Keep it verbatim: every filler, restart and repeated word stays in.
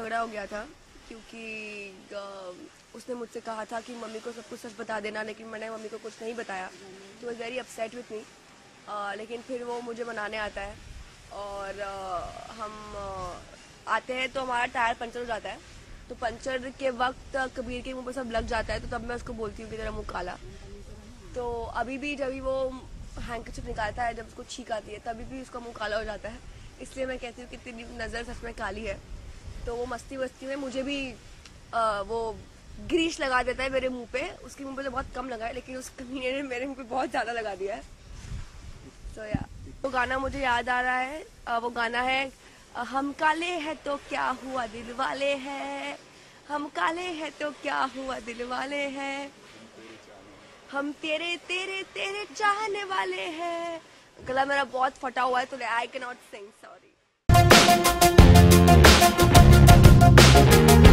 झगड़ा हो गया था क्योंकि उसने मुझसे कहा था कि मम्मी को सब कुछ सच बता देना, लेकिन मैंने मम्मी को कुछ नहीं बताया, तो was very upset with me. लेकिन फिर वो मुझे मनाने आता है और uh, हम uh, आते हैं तो हमारा टायर पंचर हो जाता है। तो पंचर के वक्त कबीर के मुंह पर सब लग जाता है, तो तब मैं उसको बोलती हूँ कि तेरा मुंह काला। तो अभी भी जब भी वो हैंकरचिप निकालता है, जब उसको छींक आती है, तभी भी उसका मुंह काला हो जाता है। इसलिए मैं कहती हूँ कि तेरी नज़र सच में काली है। तो वो मस्ती मस्ती में मुझे भी आ, वो ग्रीस लगा देता है मेरे मुंह पे। उसके मुंह पे तो बहुत कम लगा है, लेकिन उस कमीने ने मेरे मुंह पे बहुत ज़्यादा लगा दिया है। तो या वो गाना मुझे याद आ रहा है, आ, वो गाना है हम काले हैं तो क्या हुआ दिल वाले हैं, हम काले हैं तो क्या हुआ दिल वाले हैं, हम तेरे तेरे तेरे चाहने वाले हैं। गला मेरा बहुत फटा हुआ है तो I can not sing, sorry.